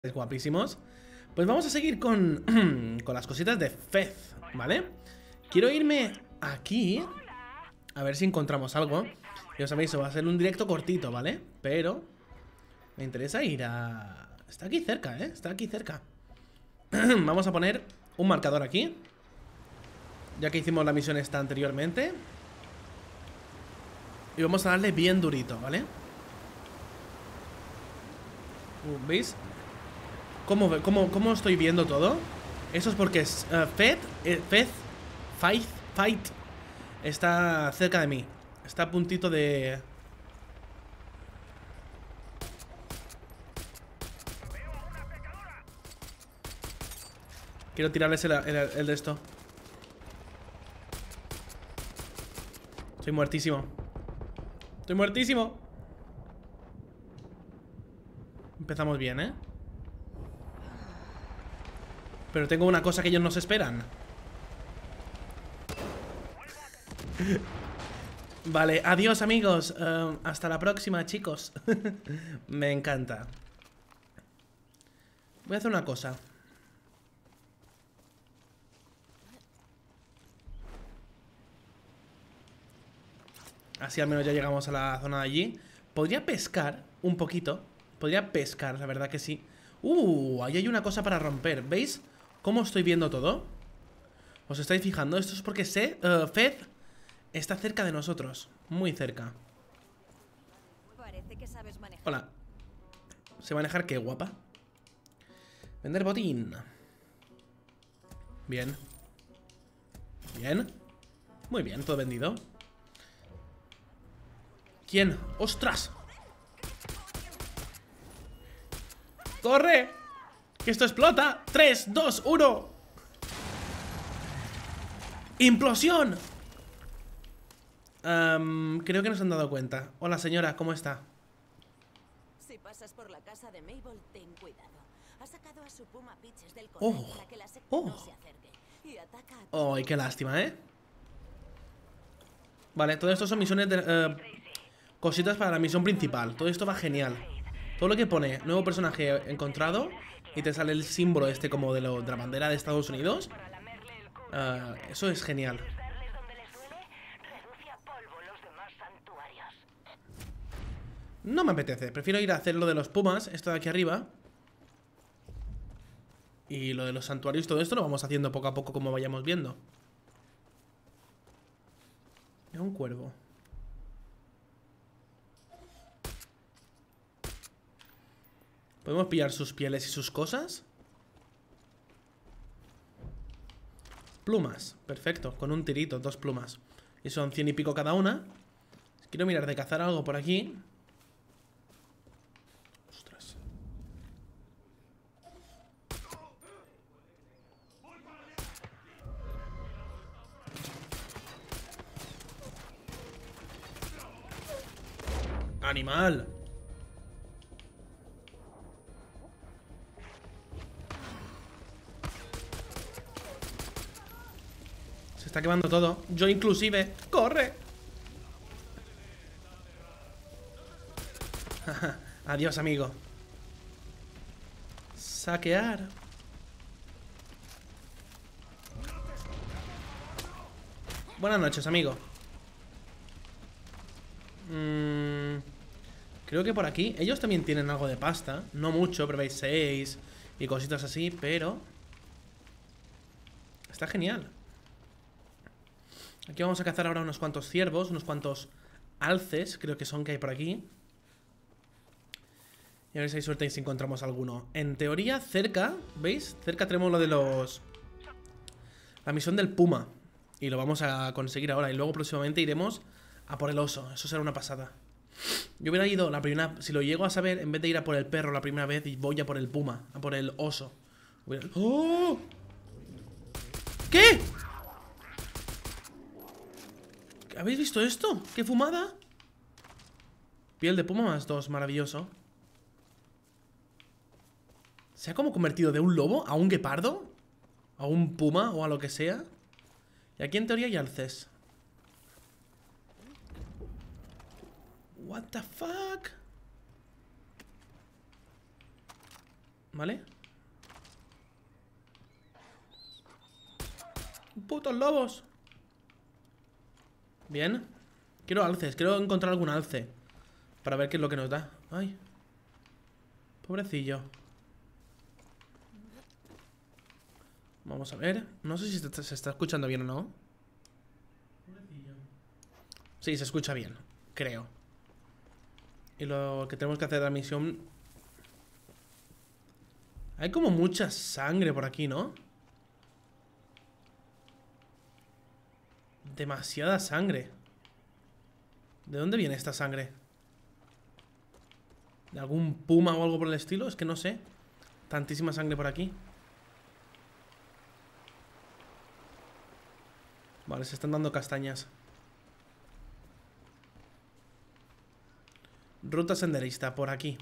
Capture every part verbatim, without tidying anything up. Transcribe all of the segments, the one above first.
Guapísimos. Pues vamos a seguir con, con las cositas de Fez, ¿vale? Quiero irme aquí a ver si encontramos algo. Ya os aviso, va a ser un directo cortito, ¿vale? Pero me interesa ir a... Está aquí cerca, ¿eh? Está aquí cerca. Vamos a poner un marcador aquí, ya que hicimos la misión esta anteriormente. Y vamos a darle bien durito, ¿vale? Uh, ¿Veis? ¿Cómo, cómo, ¿Cómo estoy viendo todo? Eso es porque es, uh, Fed, eh, Fez, Fight, Fight está cerca de mí. Está a puntito de... Quiero tirarles el, el, el de esto. Estoy muertísimo. Estoy muertísimo. Empezamos bien, ¿eh? Pero tengo una cosa que ellos no se esperan. Vale, adiós amigos. uh, Hasta la próxima, chicos. Me encanta. Voy a hacer una cosa. Así al menos ya llegamos a la zona de allí. Podría pescar un poquito. Podría pescar, la verdad que sí. Uh, ahí hay una cosa para romper. ¿Veis cómo estoy viendo todo? ¿Os estáis fijando? Esto es porque sé, uh, Fez está cerca de nosotros. Muy cerca. Hola. ¿Se manejar qué, guapa? Vender botín. Bien. Bien. Muy bien, todo vendido. ¿Quién? ¡Ostras! ¡Corre! ¡Que esto explota! ¡tres, dos, uno! ¡Implosión! Um, creo que nos han dado cuenta. Hola señora, ¿cómo está? Si pasas por la casa de Mabel, ten cuidado. Ha sacado a su puma Pitches del Oh. colegio para que la secta Oh. no se acerque y ataca a... Oh, qué lástima, ¿eh? Vale, todo esto son misiones de... Uh, cositas para la misión principal. Todo esto va genial. Todo lo que pone nuevo personaje encontrado y te sale el símbolo este como de, lo, de la bandera de Estados Unidos. Uh, eso es genial. No me apetece, prefiero ir a hacer lo de los pumas, esto de aquí arriba. Y lo de los santuarios, todo esto lo vamos haciendo poco a poco como vayamos viendo. Es un cuervo. ¿Podemos pillar sus pieles y sus cosas? Plumas, perfecto, con un tirito, dos plumas. Y son cien y pico cada una. Quiero mirar de cazar algo por aquí. Ostras. ¡Animal! Se está quemando todo. Yo inclusive. ¡Corre! Adiós, amigo. Saquear. Buenas noches, amigo. Mm, creo que por aquí ellos también tienen algo de pasta. No mucho, pero veis seis y cositas así, pero está genial. Aquí vamos a cazar ahora unos cuantos ciervos, unos cuantos alces, creo que son que hay por aquí. Y a ver si hay suerte y si encontramos alguno. En teoría, cerca, ¿veis? Cerca tenemos lo de los... la misión del puma. Y lo vamos a conseguir ahora. Y luego próximamente iremos a por el oso. Eso será una pasada. Yo hubiera ido la primera... Si lo llego a saber, en vez de ir a por el perro la primera vez, voy a por el puma, a por el oso. Hubiera... ¡Oh! ¿Qué? ¿Habéis visto esto? ¡Qué fumada! Piel de puma más dos, maravilloso. ¿Se ha como convertido de un lobo a un guepardo? ¿A un puma o a lo que sea? Y aquí en teoría hay alces. What the fuck? ¿Vale? ¡Putos lobos! Bien. Quiero alces, quiero encontrar algún alce para ver qué es lo que nos da. Ay. Pobrecillo. Vamos a ver. No sé si se, se está escuchando bien o no. Pobrecillo. Sí, se escucha bien, creo. Y lo que tenemos que hacer de la misión... Hay como mucha sangre por aquí, ¿no? Demasiada sangre. ¿De dónde viene esta sangre? ¿De algún puma o algo por el estilo? Es que no sé. Tantísima sangre por aquí. Vale, se están dando castañas. Ruta senderista, por aquí.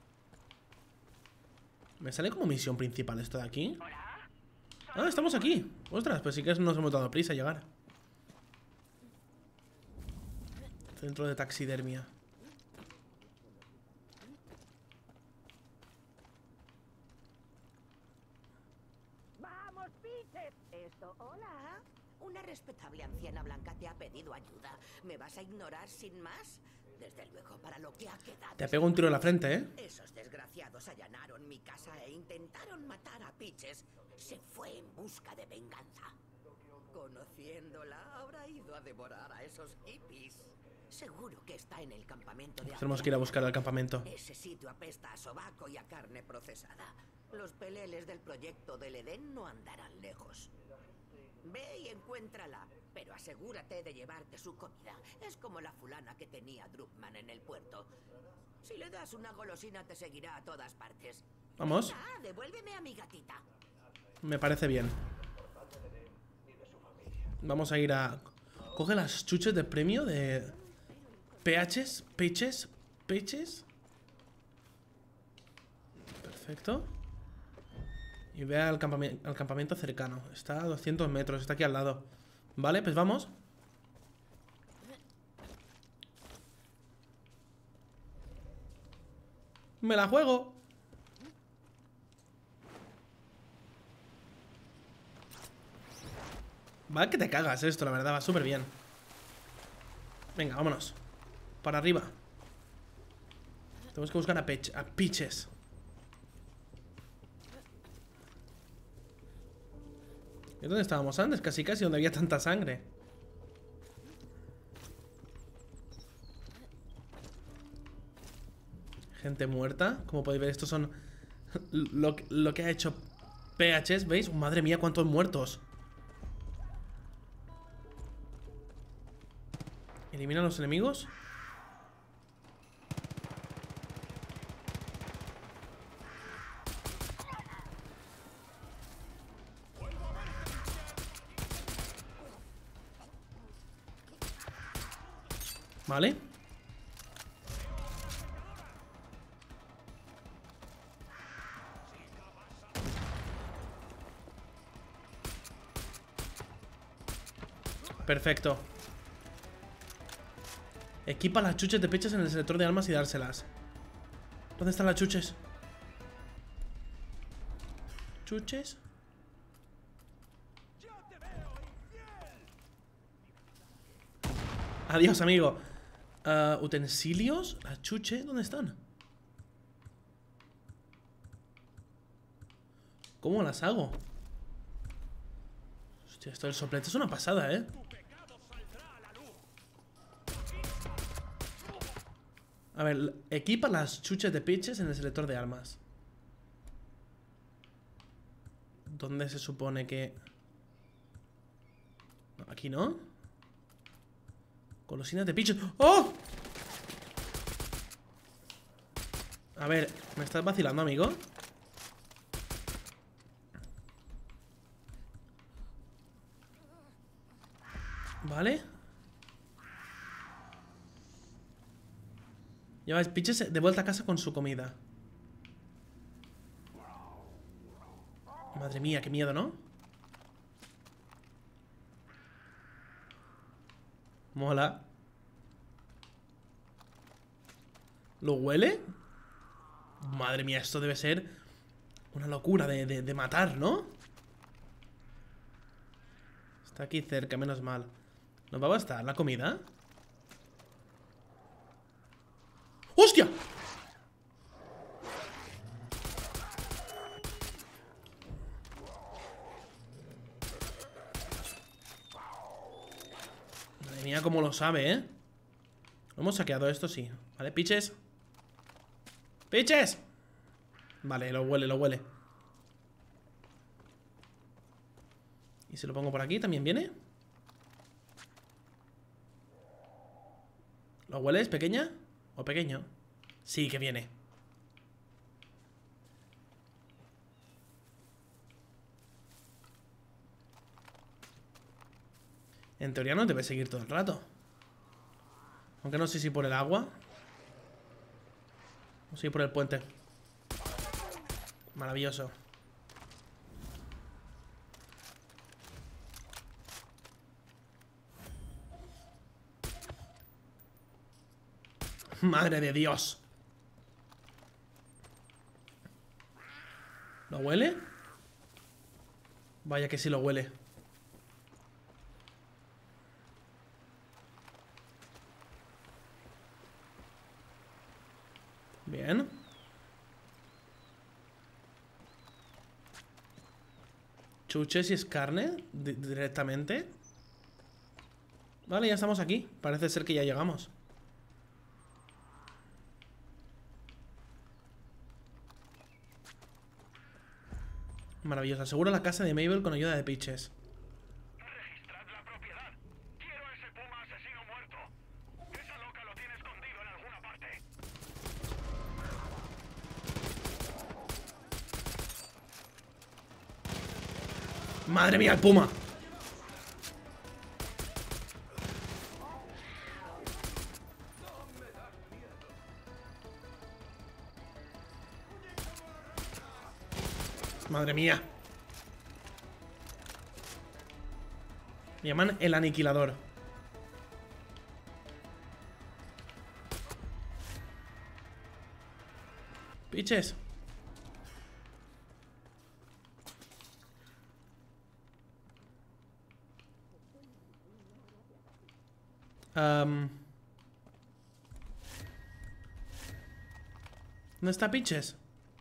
¿Me sale como misión principal esto de aquí? Ah, estamos aquí. Ostras, pues sí que nos hemos dado prisa a llegar. Centro de taxidermia. ¡Vamos, Peter! Esto, hola. Una respetable anciana blanca te ha pedido ayuda. ¿Me vas a ignorar sin más? Desde luego, para lo que ha quedado... Te pego un tiro en la frente, ¿eh? Esos desgraciados allanaron mi casa e intentaron matar a Peaches. Se fue en busca de venganza. Conociéndola, habrá ido a devorar a esos hippies. Seguro que está en el campamento de... Tenemos que ir a buscar al campamento. Ese sitio apesta a sobaco y a carne procesada. Los peleles del proyecto del Edén no andarán lejos. Ve y encuéntrala, pero asegúrate de llevarte su comida. Es como la fulana que tenía Druckmann en el puerto. Si le das una golosina te seguirá a todas partes. Vamos. Ah, devuélveme a mi gatita. Me parece bien. Vamos a ir a... Coge las chuches de premio de... Peaches, peches, peches. Perfecto. Y ve al campamento, al campamento cercano. Está a doscientos metros, está aquí al lado. Vale, pues vamos. Me la juego. Va que te cagas esto, la verdad, va súper bien. Venga, vámonos. Para arriba. Tenemos que buscar a, Pech, a Peaches. ¿Y dónde estábamos antes? Casi casi donde había tanta sangre. Gente muerta. Como podéis ver, estos son lo, lo que ha hecho P H S. ¿Veis? Madre mía, cuántos muertos. Elimina a los enemigos. Vale. Perfecto. Equipa las chuches de pechas en el selector de armas y dárselas. ¿Dónde están las chuches? ¿Chuches? Adiós, amigo. Uh, ¿Utensilios? ¿Las chuches? ¿Dónde están? ¿Cómo las hago? Hostia, esto del soplete es una pasada, ¿eh? A ver, equipa las chuches de pitches en el selector de armas. ¿Dónde se supone que...? No, aquí no. Golosinas de pitches. ¡Oh! A ver, ¿me estás vacilando, amigo? Vale. Lleváis pitches de vuelta a casa con su comida. Madre mía, qué miedo, ¿no? Mola. ¿Lo huele? Madre mía, esto debe ser una locura de, de, de matar, ¿no? Está aquí cerca, menos mal. ¿Nos va a bastar la comida? ¡Hostia! Madre mía, cómo lo sabe, ¿eh? Lo hemos saqueado esto, sí. Vale, piches. ¡Piches! Vale, lo huele, lo huele. Y si lo pongo por aquí, ¿también viene? ¿Lo hueles, pequeña? ¿O pequeño? Sí, que viene. En teoría no debe seguir todo el rato. Aunque no sé si por el agua o si por el puente. Maravilloso. Madre de Dios. ¿Lo huele? Vaya que sí lo huele. Bien. Chuches y es carne di- directamente. Vale, ya estamos aquí. Parece ser que ya llegamos. Maravilloso. Asegura la casa de Mabel con ayuda de Peaches. Registrad la propiedad. Quiero ese puma asesino muerto. Esa loca lo tiene escondido en alguna parte. ¡Madre mía, el puma! Madre mía. Me llaman el aniquilador. Piches. Um, ¿Dónde está Piches?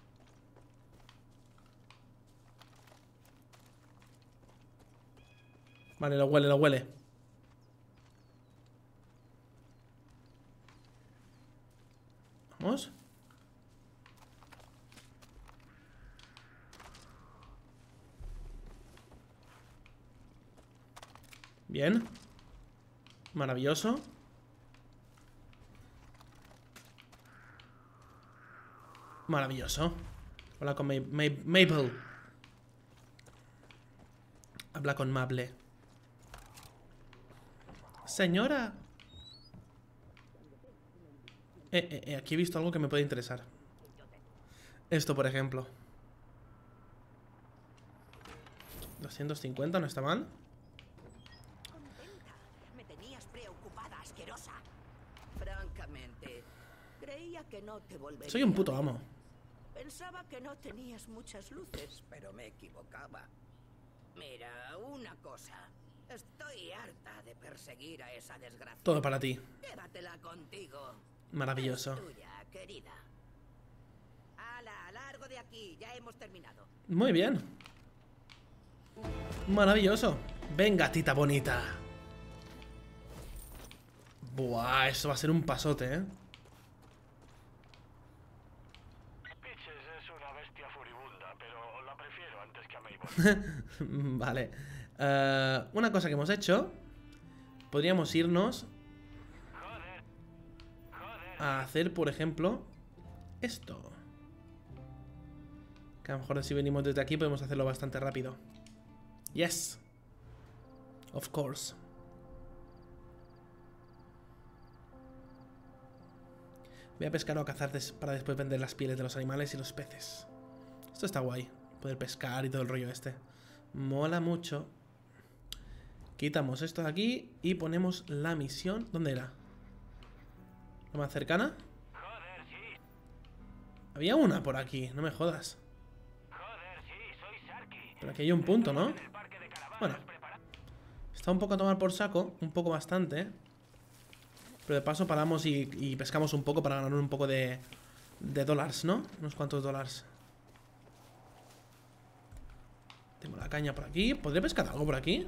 Vale, lo huele, lo huele. Vamos. Bien. Maravilloso. Maravilloso. Habla con Ma Ma Mabel. Habla con Mable. Señora. Eh, eh, eh, aquí he visto algo que me puede interesar. Esto, por ejemplo. doscientos cincuenta, no está mal. Contenta. Me tenías preocupada, asquerosa. Francamente, creía que no te volvería. Soy un puto amo. Pensaba que no tenías muchas luces, pero me equivocaba. Mira, una cosa. Estoy harta de perseguir a esa desgracia. Todo para ti. Llévatela contigo. Maravilloso. Es tuya, querida. Ala, largo de aquí. Ya hemos terminado. Muy bien. Maravilloso. Venga, tita bonita. Buah, eso va a ser un pasote, ¿eh? Peaches es una bestia furibunda, pero la prefiero antes que a Mabel. Vale. Eh, una cosa que hemos hecho. Podríamos irnos Joder. Joder. a hacer, por ejemplo, esto. Que a lo mejor si venimos desde aquí podemos hacerlo bastante rápido. Yes. Of course. Voy a pescar o a cazar des para después vender las pieles de los animales y los peces. Esto está guay. Poder pescar y todo el rollo este. Mola mucho. Quitamos esto de aquí y ponemos la misión. ¿Dónde era? ¿La más cercana? Joder, sí. Había una por aquí, no me jodas. Joder. Pero aquí hay un punto, ¿no? Bueno. Está un poco a tomar por saco. Un poco bastante. Pero de paso paramos y, y pescamos un poco para ganar un poco de, de dólares, ¿no? Unos cuantos dólares. Tengo la caña por aquí. ¿Podría pescar algo por aquí?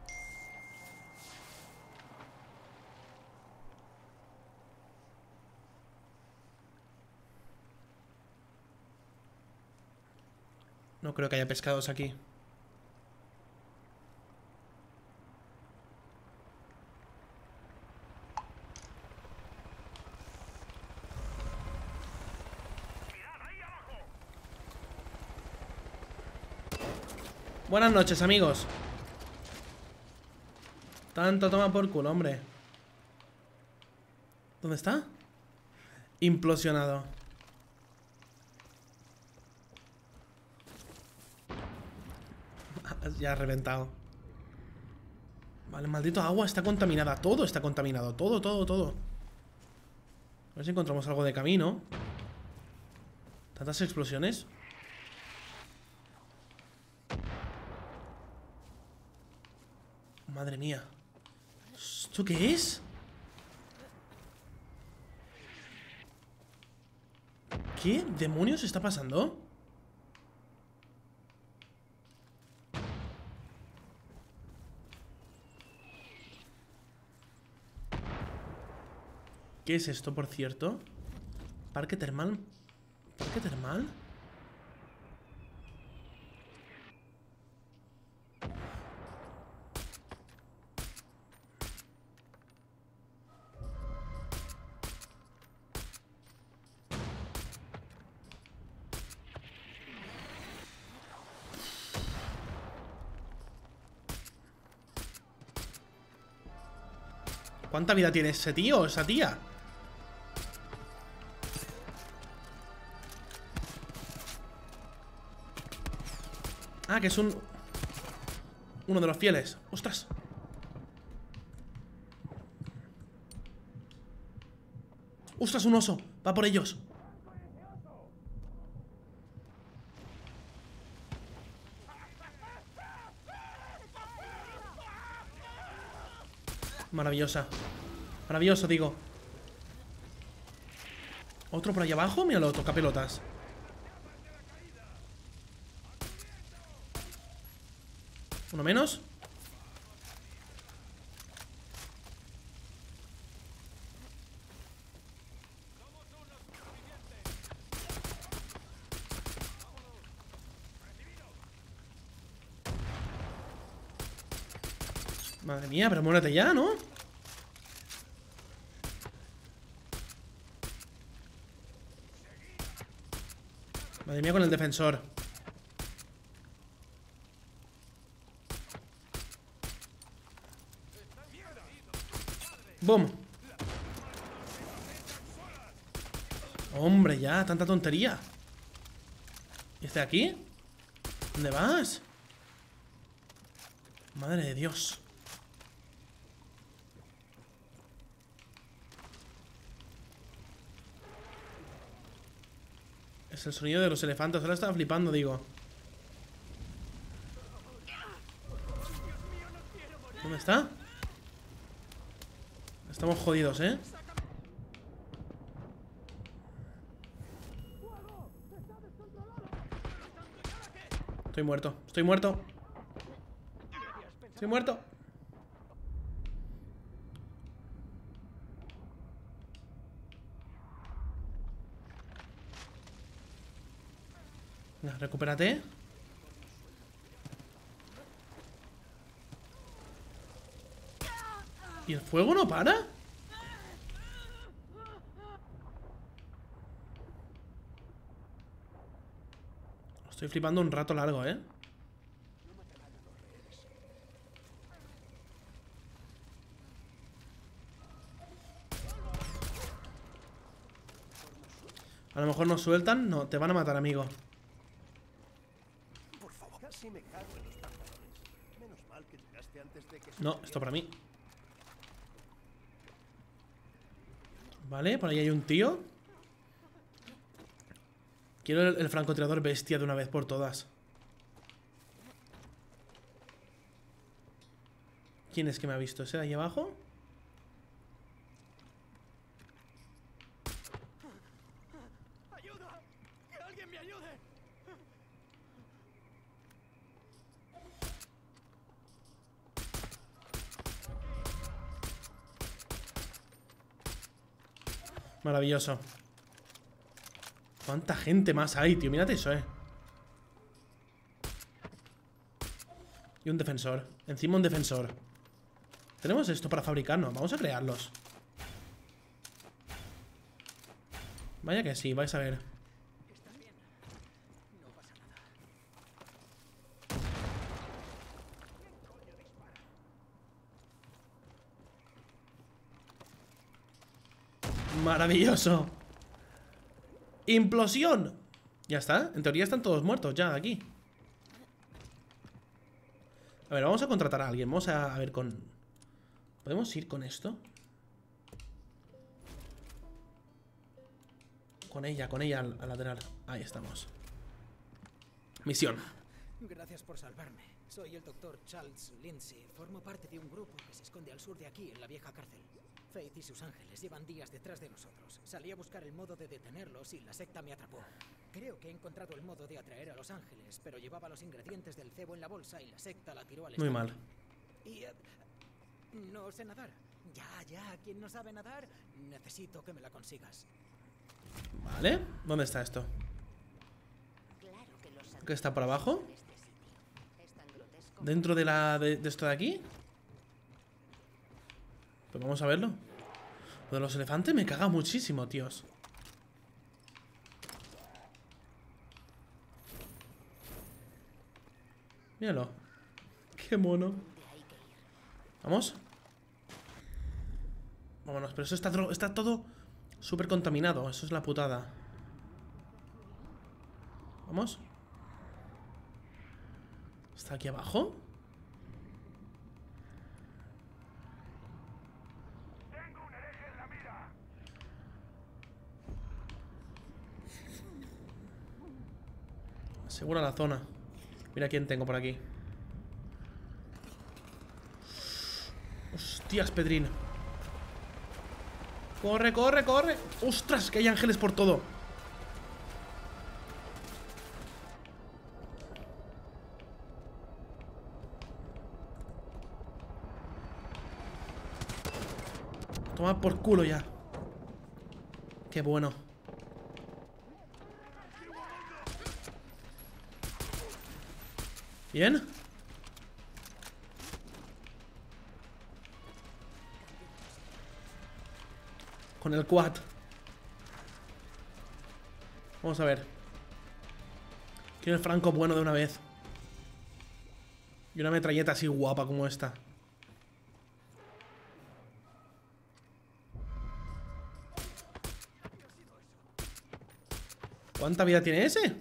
No creo que haya pescados aquí. Buenas noches, amigos. Tanto toma por culo, hombre. ¿Dónde está? Implosionado. Ya ha reventado. Vale, maldito agua está contaminada. Todo está contaminado. Todo, todo, todo. A ver si encontramos algo de camino. Tantas explosiones. Madre mía. ¿Esto qué es? ¿Qué demonios está pasando? ¿Qué es esto, por cierto? Parque termal. ¿Parque termal? ¿Cuánta vida tiene ese tío o esa tía? Ah, que es un... uno de los fieles. ¡Ostras! ¡Ostras, un oso! Va por ellos. Maravillosa. Maravilloso, digo. ¿Otro por ahí abajo? Míralo, toca pelotas. ¿Uno menos? Madre mía, pero muérete ya, ¿no? Madre mía con el defensor. ¡Bum! Hombre, ya, tanta tontería. ¿Y este de aquí? ¿Dónde vas? Madre de Dios. Es el sonido de los elefantes. Ahora estaba flipando, digo. ¿Dónde está? Estamos jodidos, ¿eh? Estoy muerto, estoy muerto. Estoy muerto. Venga, recupérate. ¿Y el fuego no para? Estoy flipando un rato largo, ¿eh? A lo mejor nos sueltan. No, te van a matar, amigo. No, esto para mí. Vale, por ahí hay un tío. Quiero el, el francotirador bestia de una vez por todas. ¿Quién es que me ha visto? ¿Ese de ahí abajo? ¡Ayuda! ¡Que alguien me ayude! Maravilloso. ¿Cuánta gente más hay, tío? Mírate eso, eh. Y un defensor. Encima un defensor. Tenemos esto para fabricarnos. Vamos a crearlos. Vaya que sí, vais a ver. ¿Estás bien? No pasa nada. Maravilloso. Implosión. Ya está. En teoría están todos muertos ya aquí. A ver, vamos a contratar a alguien. Vamos a, a ver con... ¿Podemos ir con esto? Con ella, con ella al, al lateral. Ahí estamos. Misión. Gracias por salvarme. Soy el doctor Charles Lindsay. Formo parte de un grupo que se esconde al sur de aquí, en la vieja cárcel. Faith y sus ángeles llevan días detrás de nosotros. Salí a buscar el modo de detenerlos y la secta me atrapó. Creo que he encontrado el modo de atraer a los ángeles, pero llevaba los ingredientes del cebo en la bolsa y la secta la tiró al Muy estanque. mal. Y... eh, no sé nadar. Ya, ya, ¿quién no sabe nadar? Necesito que me la consigas. Vale. ¿Dónde está esto? Claro que los ¿Qué está por abajo? en este sitio. Es tan grotesco. ¿Dentro de la de, de esto de aquí? Pues vamos a verlo. Lo de los elefantes me caga muchísimo, tíos. Míralo. Qué mono. ¿Dónde hay que ir? ¿Vamos? Vámonos, pero eso está, dro- está todo súper contaminado. Eso es la putada. ¿Vamos? ¿Está aquí abajo? Tengo un hereje en la mira. Asegura la zona. Mira quién tengo por aquí. Hostias, Pedrín. Corre, corre, corre. Ostras, que hay ángeles por todo. Toma por culo ya. Qué bueno. Bien. Con el quad. Vamos a ver. Quiero el franco bueno de una vez. Y una metralleta así guapa como esta. ¿Cuánta vida tiene ese?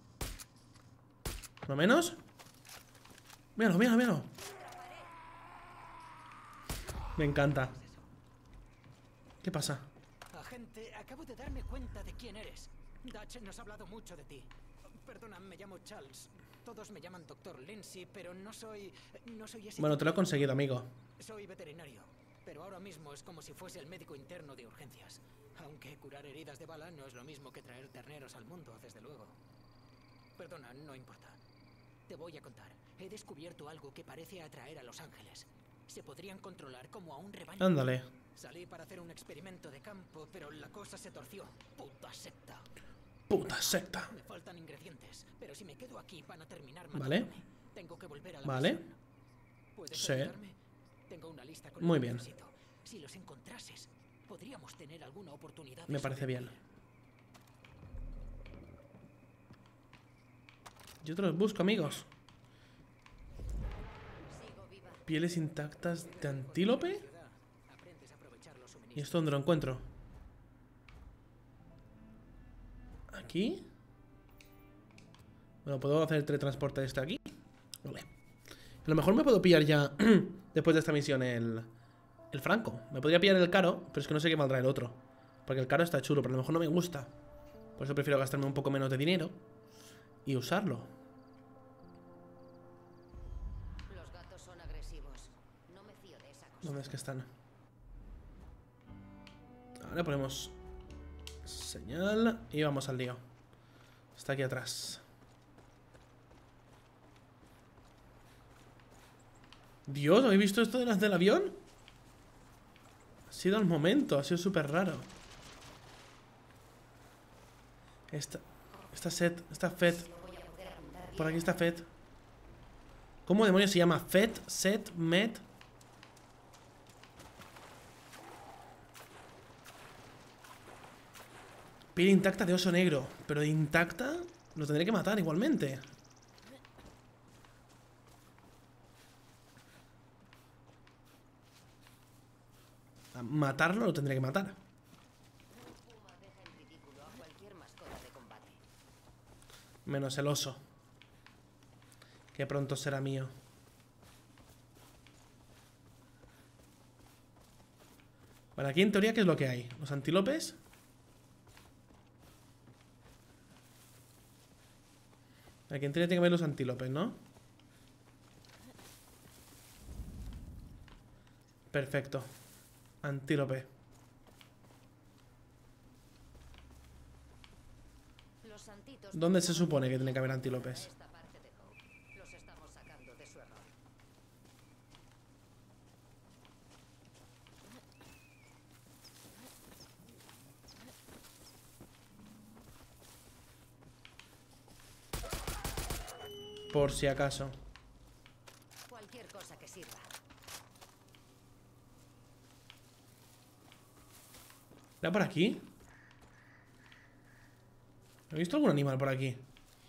¿No menos? Míralo, míralo, míralo. Me encanta. ¿Qué pasa? Agente, acabo de darme cuenta de quién eres. Dutch nos ha hablado mucho de ti. Perdona, me llamo Charles. Todos me llaman doctor Lindsay, pero no soy... no soy ese... Bueno, te lo he conseguido, amigo. Soy veterinario, pero ahora mismo es como si fuese el médico interno de urgencias. Aunque curar heridas de bala no es lo mismo que traer terneros al mundo, desde luego. Perdona, no importa. Te voy a contar. He descubierto algo que parece atraer a los ángeles. Se podrían controlar como a un rebaño. Ándale. Salí para hacer un experimento de campo, pero la cosa se torció. Puta secta. Puta secta. Me faltan ingredientes, pero si me quedo aquí van a terminar Vale. matándome. Tengo que volver a la Vale. misión. ¿Puedes Sí. ayudarme? Tengo una lista con Muy lo que bien. necesito. Si los encontrases, podríamos tener alguna oportunidad de Me parece bien. sobrevivir. Yo te los busco, amigos. Sigo viva. Pieles intactas de antílope. Ciudad, aprendes a aprovechar los ¿Y suministros. esto dónde lo encuentro? ¿Aquí? Bueno, ¿puedo hacer el teletransporte este aquí? Vale. A lo mejor me puedo pillar ya, después de esta misión, el, el franco. Me podría pillar el caro, pero es que no sé qué valdrá el otro. Porque el caro está chulo, pero a lo mejor no me gusta. Por eso prefiero gastarme un poco menos de dinero y usarlo. Los gatos son agresivos. No me ¿Dónde es que están? Ahora ponemos señal y vamos al lío. Está aquí atrás. Dios, ¿habéis visto esto de las del avión? Ha sido el momento, ha sido súper raro. Esta, esta set, esta Fed. Por aquí está Fed. ¿Cómo demonios se llama? Fed, Set, Med. Piel intacta de oso negro. Pero de intacta lo tendré que matar igualmente. A matarlo lo tendré que matar. Menos el oso, que pronto será mío. Vale, aquí en teoría, ¿qué es lo que hay? ¿Los antílopes? Aquí en teoría tiene que haber los antílopes, ¿no? Perfecto. Antílope. ¿Dónde se supone que tiene que haber antílopes? Los estamos sacando de su error. Por si acaso. Cualquier cosa que sirva. ¿Era por aquí? ¿He visto algún animal por aquí?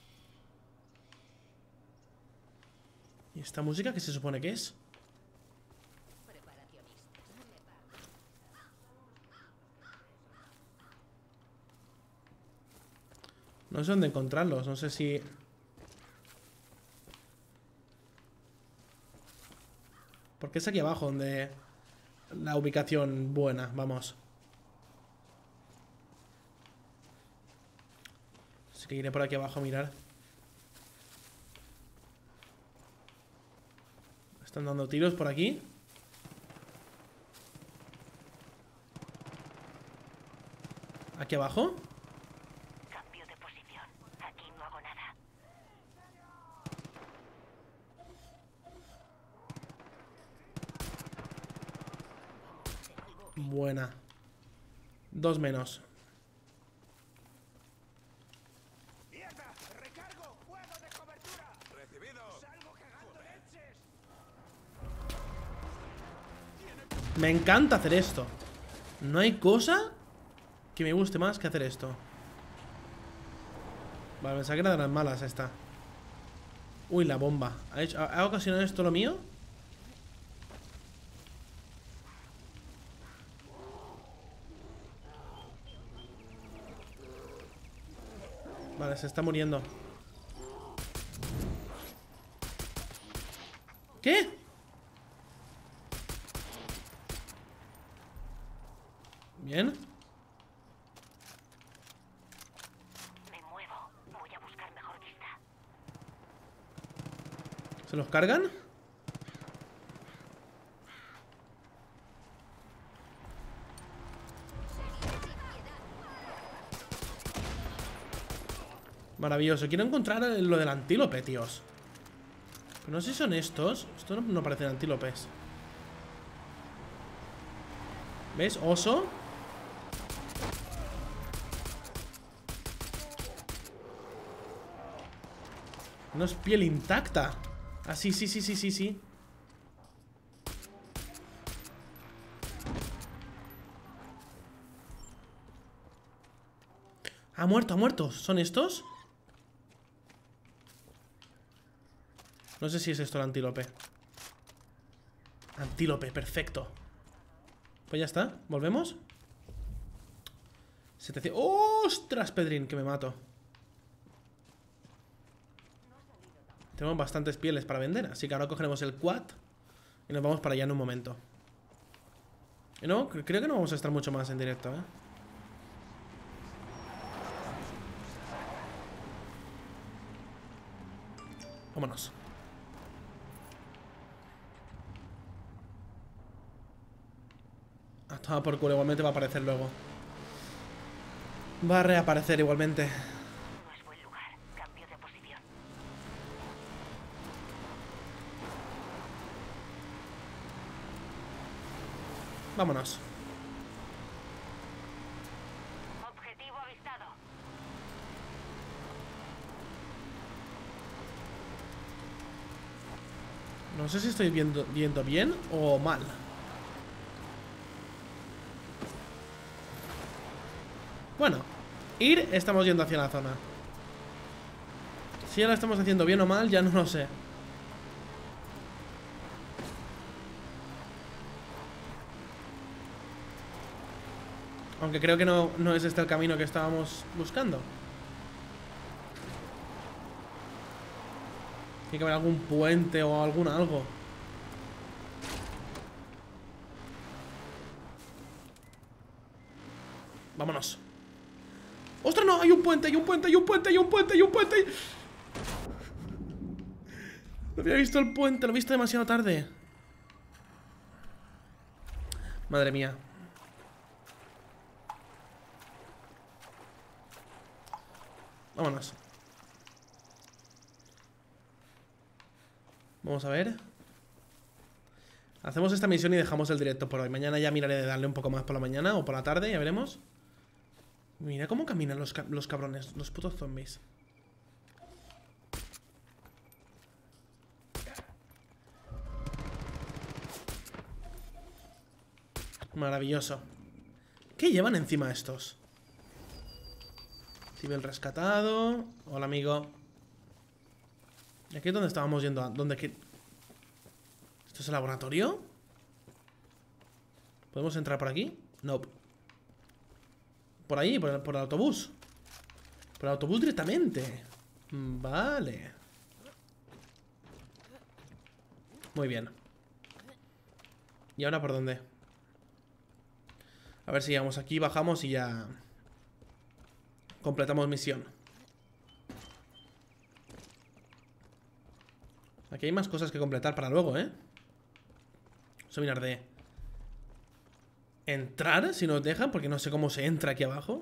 ¿Y esta música qué se supone que es? No sé dónde encontrarlos, no sé si... Porque es aquí abajo donde... La ubicación buena, vamos. Así que iré por aquí abajo a mirar. Están dando tiros por aquí. ¿Aquí abajo? Cambio de posición. Aquí no hago nada. Buena. Dos menos. Me encanta hacer esto. No hay cosa que me guste más que hacer esto. Vale, pensaba que era de las malas esta. Uy, la bomba. ¿Ha, hecho, ha, ha ocasionado esto lo mío? Vale, se está muriendo. ¿Qué? Bien. Me muevo. Voy a buscar mejor vista. ¿Se los cargan? Maravilloso. Quiero encontrar lo del antílope, tíos. Pero no sé si son estos. Estos no, no parecen antílopes. ¿Ves? Oso. No es piel intacta. Ah, sí, sí, sí, sí, sí, sí. Ha muerto, ha muerto. ¿Son estos? No sé si es esto el antílope. Antílope, perfecto. Pues ya está, ¿volvemos? setecientos... ¡Ostras, Pedrín! Que me mato. Tenemos bastantes pieles para vender, así que ahora cogeremos el quad y nos vamos para allá en un momento. Y no, creo que no vamos a estar mucho más en directo, ¿eh? Vámonos. Toma por culo, igualmente va a aparecer luego. Va a reaparecer igualmente. No es buen lugar. Cambio de posición. Vámonos. Objetivo avistado. No sé si estoy viendo, viendo bien o mal. Bueno, ir, estamos yendo hacia la zona. Si ya lo estamos haciendo bien o mal, ya no lo sé. Aunque creo que no, no es este el camino que estábamos buscando. Tiene que haber algún puente o algún algo. Vámonos. ¡Ostras, no! Hay un puente, hay un puente, hay un puente, hay un puente, hay un puente. No había visto el puente, lo he visto demasiado tarde. Madre mía. Vámonos. Vamos a ver. Hacemos esta misión y dejamos el directo por hoy. Mañana ya miraré de darle un poco más por la mañana o por la tarde, ya veremos. Mira cómo caminan los, ca los cabrones, los putos zombies. Maravilloso. ¿Qué llevan encima estos? Civil rescatado. Hola, amigo. ¿Y aquí es donde estábamos yendo? ¿Dónde que... ¿Esto es el laboratorio? ¿Podemos entrar por aquí? No. Por ahí, por el, por el autobús. Por el autobús directamente. Vale. Muy bien. ¿Y ahora por dónde? A ver si llegamos aquí, bajamos y ya completamos misión. Aquí hay más cosas que completar para luego, ¿eh? Vamos a mirar de entrar, si nos dejan, porque no sé cómo se entra aquí abajo.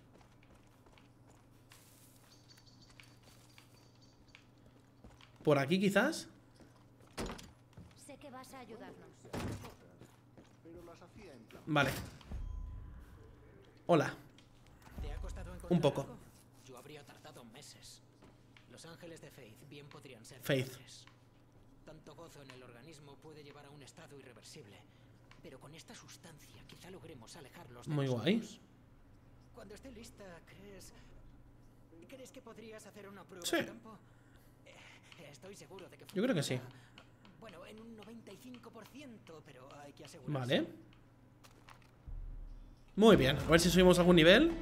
Por aquí quizás. Sé que vas a ayudarnos. Vale. Hola. ¿Te ha costado encontrar Un poco. algo? Yo habría tardado meses. Los ángeles de Faith bien podrían ser Faith. peores. Tanto gozo en el organismo puede llevar a un estado irreversible. Pero con esta sustancia quizá logremos alejarlos de Muy guay. nosotros. Cuando esté lista, ¿crees... ¿Crees que podrías hacer una prueba Sí. de campo? Eh, estoy seguro de que Yo creo que sí. funcionará. Bueno, en un noventa y cinco por ciento, pero hay que asegurarse. Vale. Muy bien. A ver si subimos algún nivel.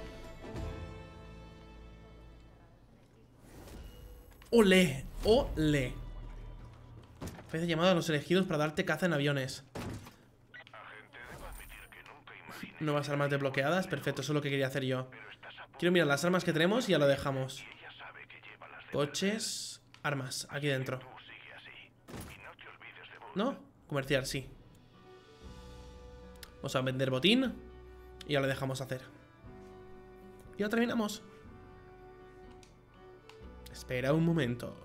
¡Ole! ¡Ole! Parece llamado a los elegidos para darte caza en aviones. Agente, debo admitir que nunca imaginé Nuevas armas desbloqueadas. Perfecto, eso es lo que quería hacer yo. Quiero mirar las armas que tenemos y ya lo dejamos. que ella sabe que lleva las de Coches. Armas, aquí dentro. tú, sigue así. Y no te olvides de Bull. ¿No? Comerciar, sí. Vamos a vender botín. Y ya lo dejamos hacer. Y ya terminamos. Espera un momento.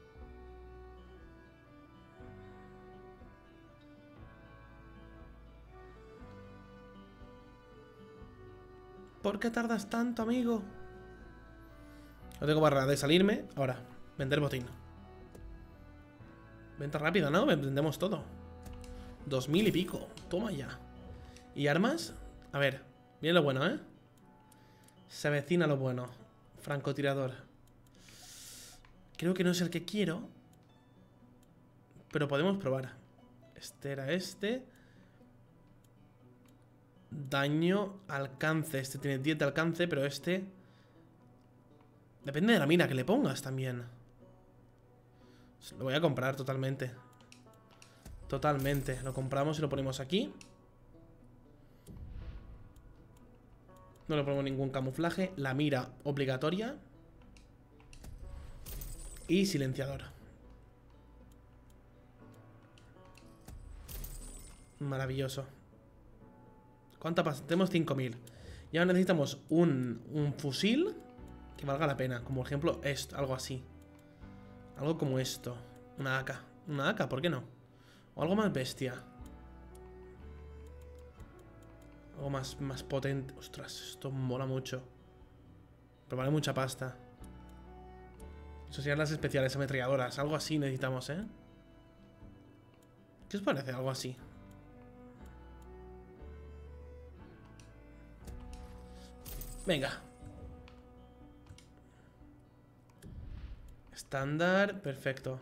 ¿Por qué tardas tanto, amigo? No tengo barra de salirme. Ahora, vender botín. Venta rápida, ¿no? Vendemos todo. Dos mil y pico. Toma ya. ¿Y armas? A ver, viene lo bueno, ¿eh? Se avecina lo bueno. Francotirador. Creo que no es el que quiero. Pero podemos probar. Este era este. Daño, alcance. Este tiene diez de alcance, pero este... Depende de la mira que le pongas también. Lo voy a comprar totalmente. Totalmente. Lo compramos y lo ponemos aquí. No le pongo ningún camuflaje. La mira obligatoria. Y silenciador. Maravilloso. ¿Cuánta pasta? Tenemos cinco mil. Y ahora necesitamos un, un fusil que valga la pena. Como por ejemplo esto, algo así. Algo como esto. Una A K. Una A K, ¿por qué no? O algo más bestia. Algo más, más potente. Ostras, esto mola mucho. Pero vale mucha pasta. Eso serían las especiales ametralladoras. Algo así necesitamos, ¿eh? ¿Qué os parece? Algo así. Venga. Estándar, perfecto.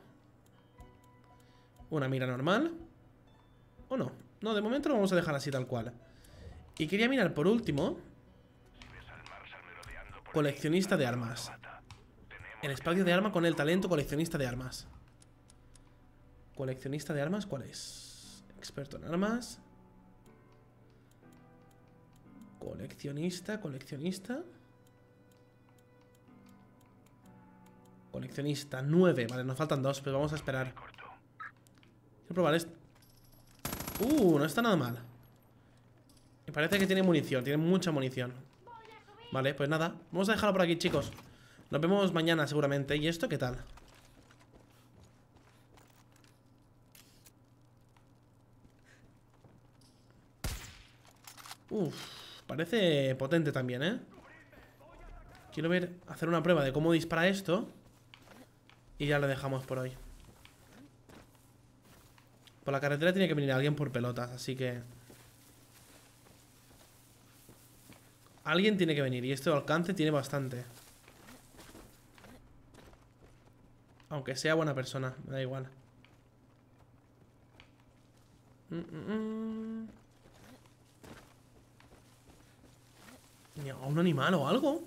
Una mira normal. ¿O no? No, de momento lo vamos a dejar así tal cual. Y quería mirar por último. Coleccionista de armas. El espacio de arma con el talento coleccionista de armas. Coleccionista de armas, ¿cuál es? Experto en armas. Coleccionista, coleccionista. Coleccionista, nueve. Vale, nos faltan dos, pero vamos a esperar. Quiero probar esto. Uh, no está nada mal. Me parece que tiene munición, tiene mucha munición. Vale, pues nada, vamos a dejarlo por aquí, chicos. Nos vemos mañana seguramente. ¿Y esto qué tal? Uf, parece potente también, ¿eh? Quiero ver, hacer una prueba de cómo dispara esto. Y ya lo dejamos por hoy. Por la carretera tiene que venir alguien por pelotas, así que... Alguien tiene que venir y este alcance tiene bastante. Aunque sea buena persona, me da igual. Mm, mm, mm. Ni a un animal o algo.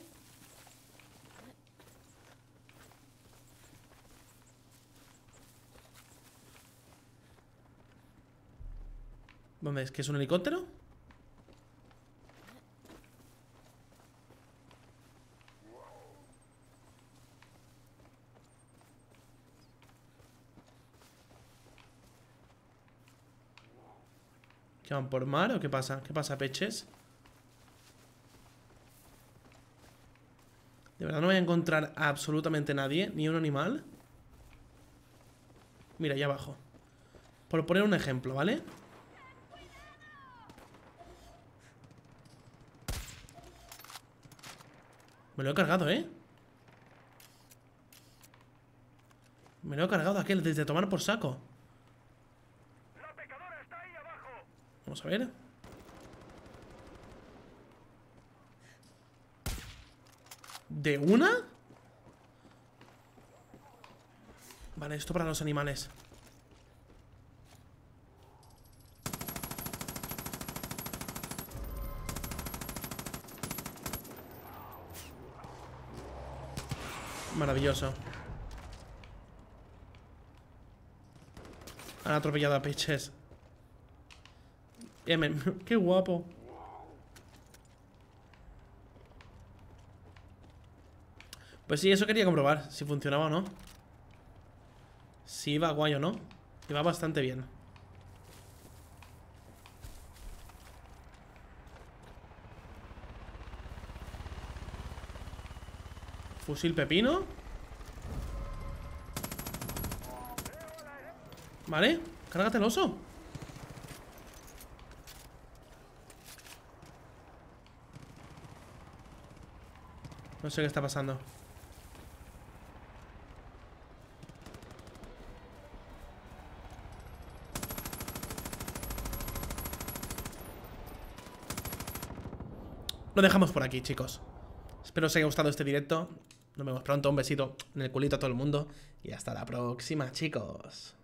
¿Dónde es? ¿Que es un helicóptero? ¿Qué van por mar o qué pasa? ¿Qué pasa, peches? ¿De verdad no voy a encontrar a absolutamente nadie? ¿Ni un animal? Mira, allá abajo. Por poner un ejemplo, ¿vale? Me lo he cargado, ¿eh? Me lo he cargado aquel desde tomar por saco. La pecadora está ahí abajo. Vamos a ver. ¿De una? Vale, esto para los animales. Maravilloso. Han atropellado a peches. Bien, qué guapo. Pues sí, eso quería comprobar, si funcionaba o no. Si iba guay o no. Iba bastante bien. Fusil pepino. Vale, cárgate el oso. No sé qué está pasando. Lo dejamos por aquí, chicos. Espero os haya gustado este directo. Nos vemos pronto. Un besito en el culito a todo el mundo. Y hasta la próxima, chicos.